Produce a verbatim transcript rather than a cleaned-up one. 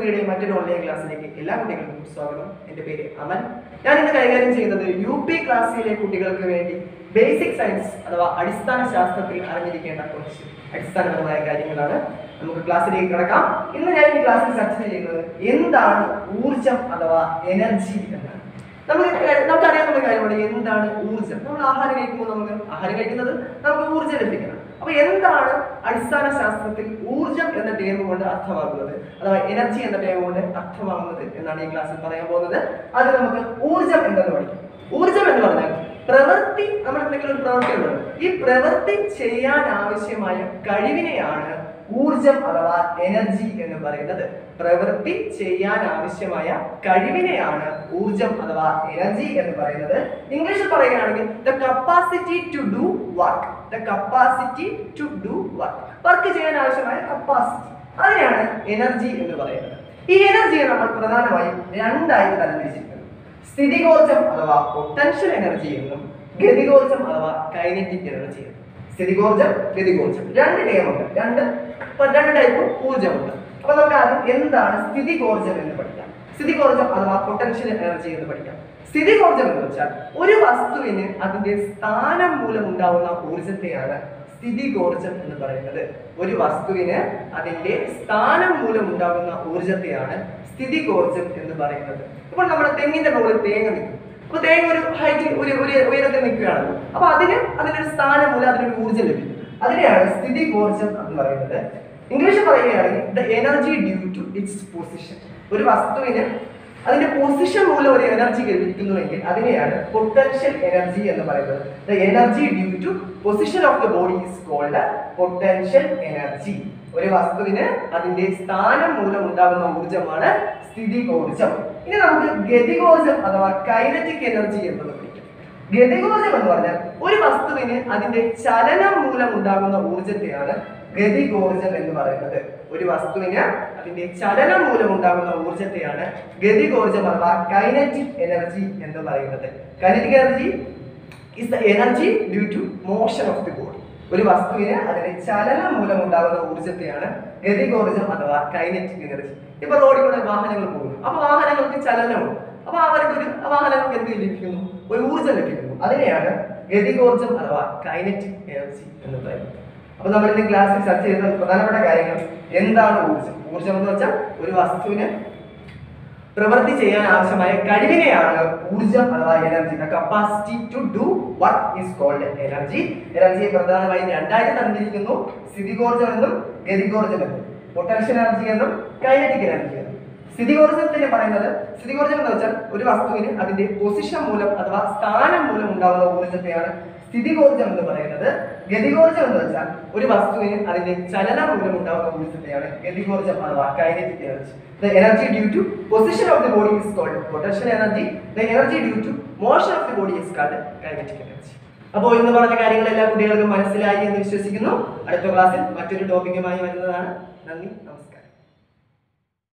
സുഖയുടെ മറ്റൊരു ഓൺലൈൻ ക്ലാസ്സിലേക്ക് എല്ലാ കുട്ടികൾക്കും സ്വാഗതം. എൻ്റെ പേര് അമൽ. ഞാൻ ഇന്ന് കൈകാര്യം ചെയ്യുന്നത് യു പി ക്ലാസ്സിലെ കുട്ടികൾക്ക് വേണ്ടി ബേസിക് സയൻസ് അഥവാ അടിസ്ഥാന ശാസ്ത്രത്തിൽ അറിഞ്ഞിരിക്കേണ്ട കുറച്ച് അടിസ്ഥാനപരമായ കാര്യങ്ങളാണ്. നമുക്ക് ക്ലാസ്സിലേക്ക് കിടക്കാം. ഇന്ന് ഞാൻ ഈ ക്ലാസ്സിൽ ചർച്ച ചെയ്യുന്നത് എന്താണ് ഊർജം അഥവാ എനർജി എന്നാണ്. നമുക്ക് നമുക്കറിയാവുന്ന കാര്യമാണ് എന്താണ് ഊർജം. നമ്മൾ ആഹാരം കഴിക്കുമ്പോൾ നമുക്ക് ആഹാരം കഴിക്കുന്നത് നമുക്ക് ഊർജ്ജം ലഭിക്കണം. അപ്പൊ എന്താണ് അടിസ്ഥാന ശാസ്ത്രത്തിൽ ഊർജം എന്ന ടേം കൊണ്ട് അർത്ഥമാക്കുന്നത് അഥവാ എനർജി എന്ന ടേം കൊണ്ട് അർത്ഥമാകുന്നത് എന്നാണ് ഈ ക്ലാസ്സിൽ പറയാൻ പോകുന്നത്. അത് നമുക്ക് ഊർജം എന്തെന്ന് പഠിക്കാം. ഊർജം എന്ന് പറഞ്ഞാൽ പ്രവൃത്തി, നമ്മൾ എന്തെങ്കിലും ഒരു പ്രവൃത്തി ഉള്ളത്, ഈ പ്രവൃത്തി ചെയ്യാൻ ആവശ്യമായ കഴിവിനെയാണ് ഊർജം അഥവാ എനർജി എന്ന് പറയുന്നത്. പ്രവൃത്തി ചെയ്യാൻ ആവശ്യമായ കഴിവിനെയാണ് ഊർജം അഥവാ എനർജി എന്ന് പറയുന്നത്. ഇംഗ്ലീഷിൽ പറയുകയാണെങ്കിൽ the capacity to do work, the capacity to do work, work ചെയ്യാൻ ആവശ്യമായ കപ്പാസിറ്റി, അതിനെയാണ് എനർജി എന്ന് പറയുന്നത്. ഈ എനർജിയെ നമ്മൾ പ്രധാനമായും രണ്ടായി തരംതിരിച്ചിരിക്കുന്നു. സ്ഥിതികോർജം അഥവാ പൊട്ടൻഷ്യൽ എനർജി എന്നും ഗതികോർജം അഥവാ കൈനറ്റിക് എനർജി എന്നും. സ്ഥിതികോർജം, ഗതികോർജം, രണ്ട് ടൈമുണ്ട്, രണ്ട് രണ്ട് ടൈപ്പ് ഊർജ്ജമുണ്ട്. അപ്പൊ നമുക്ക് ആദ്യം എന്താണ് സ്ഥിതികോർജം എന്ന് പഠിക്കാം. സ്ഥിതികോർജം അഥവാ പൊട്ടൻഷ്യൽ എനർജി എന്ന് പഠിക്കാം. സ്ഥിതികോർജം എന്ന് വെച്ചാൽ ഒരു വസ്തുവിന് അതിന്റെ സ്ഥാനം മൂലം ഉണ്ടാവുന്ന ഊർജത്തെയാണ് സ്ഥിതികോർജം എന്ന് പറയുന്നത്. ഒരു വസ്തുവിന് അതിന്റെ സ്ഥാനം മൂലം ഉണ്ടാകുന്ന ഊർജത്തെയാണ് സ്ഥിതികോർജം എന്ന് പറയുന്നത്. ഇപ്പോൾ നമ്മുടെ തെങ്ങിന്റെ മുകളിൽ തേങ്ങ നിൽക്കും. അപ്പൊ തേങ്ങ ഒരു ഹൈറ്റിൽ ഒരു ഉയരത്തിൽ നിൽക്കുകയാണല്ലോ. അപ്പൊ അതിന് അതിനൊരു സ്ഥാനം മൂലം അതിനൊരു ഊർജ്ജം ലഭിക്കും. അതിനെയാണ് സ്ഥിതികോർജം എന്ന് പറയുന്നത്. ഇംഗ്ലീഷിൽ പറയുകയാണെങ്കിൽ the energy due to its position. ഒരു വസ്തുവിന് അതിന്റെ പൊസിഷൻ മൂലം ഒരു എനർജി ലഭിക്കുന്നുവെങ്കിൽ അതിനെയാണ് പൊട്ടൻഷ്യൽ എനർജി എന്ന് പറയുന്നത്. The energy due to position of the body is called potential energy. ഒരു വസ്തുവിന് അതിന്റെ സ്ഥാനം മൂലം ഉണ്ടാകുന്ന ഊർജ്ജമാണ് സ്ഥിതികോർജം. ഇനി നമുക്ക് ഗതികോർജം അഥവാ കൈനറ്റിക് എനർജി എന്നത് പഠിക്കാം. ഗതികോർജം എന്ന് പറഞ്ഞാൽ ഒരു വസ്തുവിന് അതിന്റെ ചലനം മൂലം ഉണ്ടാകുന്ന ഊർജ്ജത്തെയാണ് ഗതികോർജം എന്ന് പറയുന്നത്. ഒരു വസ്തുവിന് അതിന്റെ ചലനം മൂലം ഉണ്ടാകുന്ന ഊർജ്ജത്തെയാണ് ഗതികോർജം അഥവാ കൈനറ്റിക് എനർജി എന്ന് പറയുന്നത്. Kinetic energy is the energy due to motion of the body. ഒരു വസ്തുവിന് അതിന്റെ ചലനം മൂലം ഉണ്ടാകുന്ന ഊർജ്ജത്തെയാണ് ഗതികോർജം അഥവാ കൈനറ്റിക് എനർജി. ഇപ്പൊ റോഡിൽ കൂടെ വാഹനങ്ങൾ പോകുന്നു. അപ്പൊ വാഹനങ്ങൾക്ക് ചലനമുണ്ട്. അപ്പൊ അവർക്ക് ഒരു വാഹനങ്ങൾക്ക് എന്ത് ലഭിക്കുന്നു? ഒരു ഊർജ്ജം ലഭിക്കുന്നു. അതിനെയാണ് ഗതികോർജം അഥവാ കൈനറ്റിക് എനർജി എന്ന് പറയുന്നത്. അപ്പൊ നമ്മൾ ഇന്ന് ക്ലാസ്സിൽ ചർച്ച ചെയ്ത പ്രധാനപ്പെട്ട കാര്യങ്ങൾ എന്താണ് ഊർജ്ജം. ഊർജ്ജം എന്ന് വെച്ചാൽ ഒരു വസ്തുവിന് പ്രവൃത്തി ചെയ്യാൻ ആവശ്യമായ കഴിവിനെയാണ് ഊർജ്ജം അഥവാ energy. The capacity to do work is called energy. എനർജിയെ പ്രധാനമായും രണ്ടായിട്ട് തന്നിരിക്കുന്നു. സ്ഥിതികോർജം എന്നും ഗതികോർജം എന്നും, പൊട്ടൻഷ്യൽ എനർജി എന്നും കൈനറ്റിക് എനർജി എന്നും. സ്ഥിതികോർജത്തിന് പറയുന്നത്, സ്ഥിതികോർജം എന്ന് വെച്ചാൽ ഒരു വസ്തുവിന് അതിന്റെ പൊസിഷൻ മൂലം അഥവാ സ്ഥാനം മൂലം ഉണ്ടാകുന്ന ഊർജ്ജത്തെയാണ് സ്ഥിതികോർജം എന്ന് പറയുന്നത്. ഗതികോർജം എന്ന് വെച്ചാൽ ഒരു വസ്തുവിന് അതിന്റെ ചലനം മൂലം ഉണ്ടാകുന്ന ഊർജ്ജത്തെയാണ് ഗതികോർജം അഥവാ kinetic energy. The energy due to position of the body is called potential energy. The energy due to motion of the body is called kinetic energy. അപ്പോൾ ഇന്ന് പറഞ്ഞ കാര്യങ്ങൾ എല്ലാ കുട്ടികൾക്കും മനസ്സിലായി എന്ന് വിശ്വസിക്കുന്നു. അടുത്ത ക്ലാസ്സിൽ മറ്റൊരു ടോപ്പിക്കുമായി വരുന്നതാണ്. നന്ദി, നമസ്കാരം.